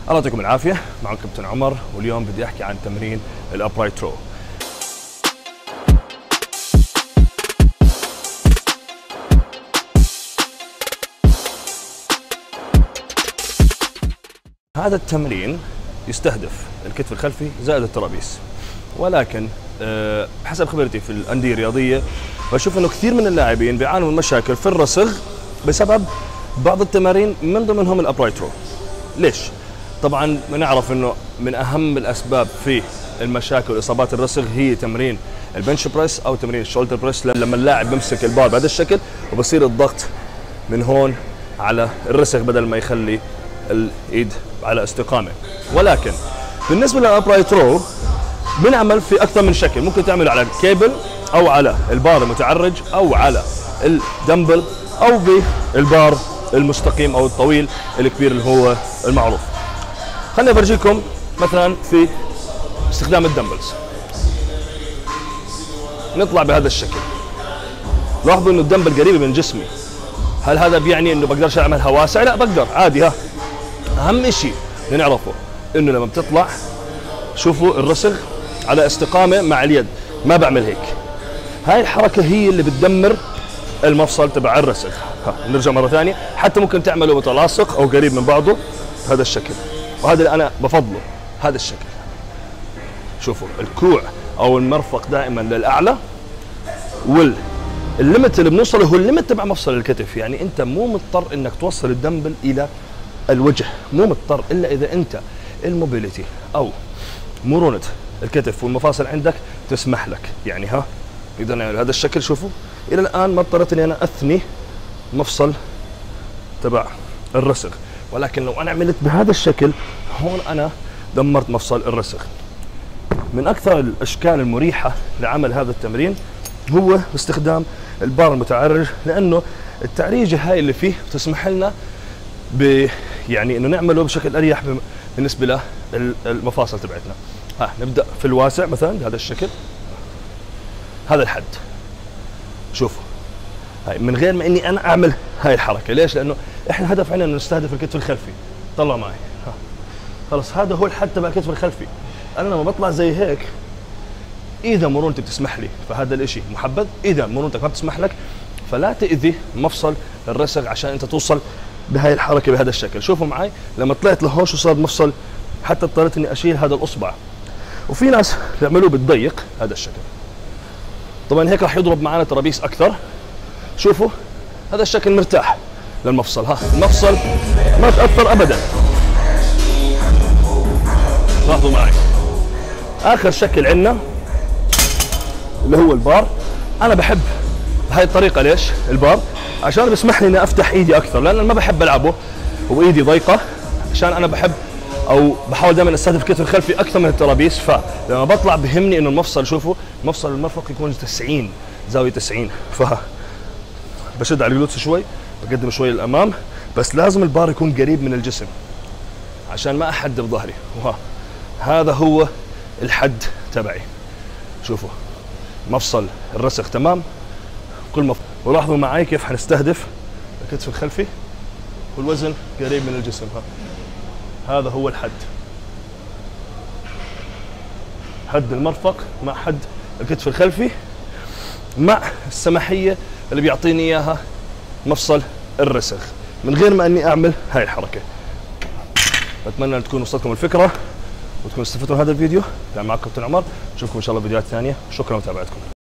الله يعطيكم العافيه، معكم كابتن عمر، واليوم بدي احكي عن تمرين الابرايت رو. هذا التمرين يستهدف الكتف الخلفي زائد الترابيس، ولكن حسب خبرتي في الانديه الرياضيه بشوف انه كثير من اللاعبين بيعانوا من مشاكل في الرسغ بسبب بعض التمارين من ضمنهم الابرايت رو. ليش؟ طبعا بنعرف انه من اهم الاسباب في المشاكل واصابات الرسغ هي تمرين البنش بريس او تمرين الشولدر بريس، لما اللاعب بيمسك البار بهذا الشكل وبصير الضغط من هون على الرسغ بدل ما يخلي الايد على استقامه. ولكن بالنسبه للابرايت رو بنعمل في اكثر من شكل، ممكن تعمله على الكيبل او على البار المتعرج او على الدمبل او بالبار المستقيم او الطويل الكبير اللي هو المعروف. خليني افرجيكم مثلا في استخدام الدمبلز. نطلع بهذا الشكل، لاحظوا انه الدمبل قريب من جسمي. هل هذا بيعني انه بقدرش اعملها واسع؟ لا، بقدر عادي. ها، اهم شيء نعرفه انه لما بتطلع شوفوا الرسغ على استقامه مع اليد، ما بعمل هيك. هاي الحركه هي اللي بتدمر المفصل تبع الرسغ. نرجع مره ثانيه، حتى ممكن تعمله متلاصق او قريب من بعضه بهذا الشكل، وهذا اللي انا بفضله، هذا الشكل. شوفوا الكوع او المرفق دائما للاعلى، والليمت اللي بنوصله هو الليمت تبع مفصل الكتف. يعني انت مو مضطر انك توصل الدمبل الى الوجه، مو مضطر الا اذا انت الموبيليتي او مرونه الكتف والمفاصل عندك تسمح لك. يعني ها، نقدر نعمل هذا الشكل. شوفوا الى الان ما اضطريت اني انا اثني مفصل تبع الرسغ، ولكن لو انا عملت بهذا الشكل هون انا دمرت مفصل الرسغ. من اكثر الاشكال المريحه لعمل هذا التمرين هو باستخدام البار المتعرج، لانه التعريجه هاي اللي فيه تسمح لنا يعني انه نعمله بشكل اريح بالنسبه للمفاصل تبعتنا. ها، نبدا في الواسع مثلا بهذا الشكل، هذا الحد. شوفوا هاي من غير ما اني انا اعمل هاي الحركه. ليش؟ لانه احنا هدف عندنا انه نستهدف الكتف الخلفي. طلع معي. ها، خلص هذا هو الحد تبع الكتف الخلفي. انا لما بطلع زي هيك، اذا مرونتي بتسمح لي فهذا الاشي محبذ، اذا مرونتك ما بتسمح لك فلا تاذي مفصل الرسغ عشان انت توصل بهاي الحركه بهذا الشكل. شوفوا معي لما طلعت لهون شو صار مفصل، حتى اضطريت اني اشيل هذا الاصبع. وفي ناس بيعملوه بالضيق هذا الشكل، طبعا هيك راح يضرب معنا ترابيس اكثر. شوفوا هذا الشكل مرتاح للمفصل. ها، المفصل ما تاثر ابدا. لاحظوا معي اخر شكل عندنا اللي هو البار. انا بحب هاي الطريقه. ليش البار؟ عشان بيسمح لي اني افتح ايدي اكثر، لان انا ما بحب العبه وايدي ضيقه، عشان انا بحب او بحاول دائما استهدف الكتف الخلفي اكثر من الترابيس. فلما بطلع بهمني انه المفصل، شوفوا مفصل المرفق يكون 90 زاويه 90. بشد على الجلوتس شوي، بقدم شوي للامام، بس لازم البار يكون قريب من الجسم عشان ما احدب ظهري. هذا هو الحد تبعي. شوفوا مفصل الرسغ تمام، ولاحظوا معي كيف حنستهدف الكتف الخلفي والوزن قريب من الجسم. هذا هو الحد، حد المرفق مع حد الكتف الخلفي مع السماحيه اللي بيعطيني اياها مفصل الرسغ من غير ما اني اعمل هاي الحركه. بتمنى ان تكون وصلتكم الفكره وتكونوا استفدتوا من هذا الفيديو. كان معكم كابتن عمر، نشوفكم ان شاء الله فيديوهات ثانيه. شكرا لمتابعتكم.